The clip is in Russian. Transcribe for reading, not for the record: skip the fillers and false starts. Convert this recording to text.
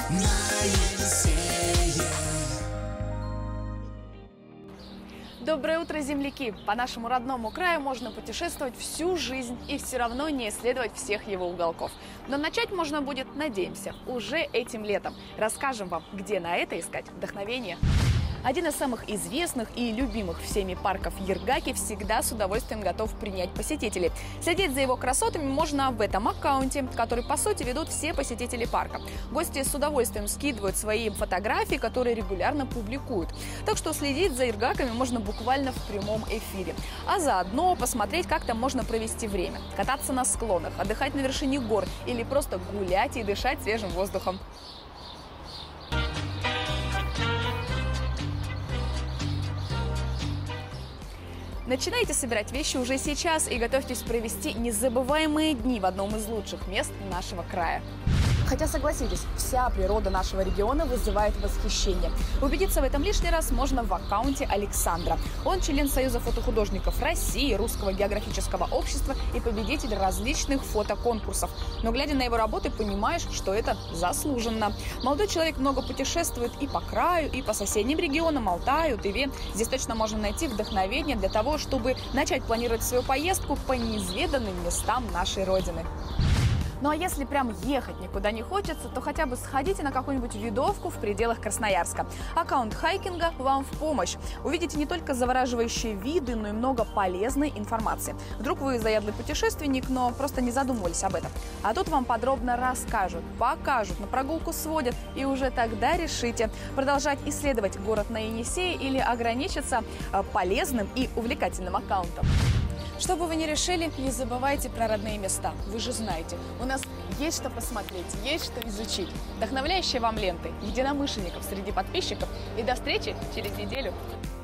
на Енисее. Доброе утро, земляки! По нашему родному краю можно путешествовать всю жизнь и все равно не исследовать всех его уголков. Но начать можно будет, надеемся, уже этим летом. Расскажем вам, где на это искать вдохновение. Один из самых известных и любимых всеми парков Йыргаки всегда с удовольствием готов принять посетителей. Следить за его красотами можно в этом аккаунте, который, по сути, ведут все посетители парка. Гости с удовольствием скидывают свои фотографии, которые регулярно публикуют. Так что следить за Йыргаками можно буквально в прямом эфире. А заодно посмотреть, как там можно провести время. Кататься на склонах, отдыхать на вершине гор или просто гулять и дышать свежим воздухом. Начинайте собирать вещи уже сейчас и готовьтесь провести незабываемые дни в одном из лучших мест нашего края. Хотя, согласитесь, вся природа нашего региона вызывает восхищение. Убедиться в этом лишний раз можно в аккаунте Александра. Он член Союза фотохудожников России, Русского географического общества и победитель различных фотоконкурсов. Но, глядя на его работы, понимаешь, что это заслуженно. Молодой человек много путешествует и по краю, и по соседним регионам, Алтаю, Тыве. Здесь точно можно найти вдохновение для того, чтобы начать планировать свою поездку по неизведанным местам нашей Родины. Ну а если прям ехать никуда не хочется, то хотя бы сходите на какую-нибудь видовку в пределах Красноярска. Аккаунт хайкинга вам в помощь. Увидите не только завораживающие виды, но и много полезной информации. Вдруг вы заядлый путешественник, но просто не задумывались об этом. А тут вам подробно расскажут, покажут, на прогулку сводят, и уже тогда решите, продолжать исследовать город на Енисее или ограничиться полезным и увлекательным аккаунтом. Что бы вы ни решили, не забывайте про родные места. Вы же знаете, у нас есть что посмотреть, есть что изучить. Вдохновляющие вам ленты, единомышленников среди подписчиков. И до встречи через неделю.